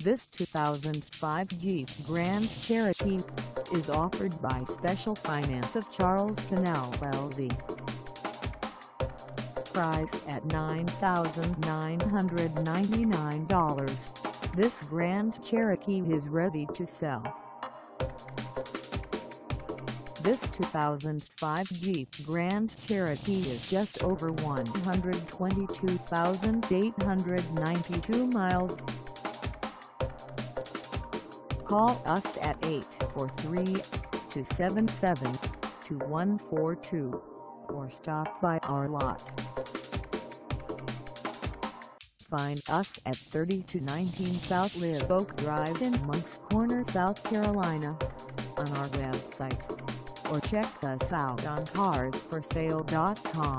This 2005 Jeep Grand Cherokee is offered by Special Finance of Charleston LLC. Price at $9,999, this Grand Cherokee is ready to sell. This 2005 Jeep Grand Cherokee is just over 122,892 miles. Call us at 843-277-2142 or stop by our lot. Find us at 3219 South Live Oak Drive in Moncks Corner, South Carolina, on our website, or check us out on carsforsale.com.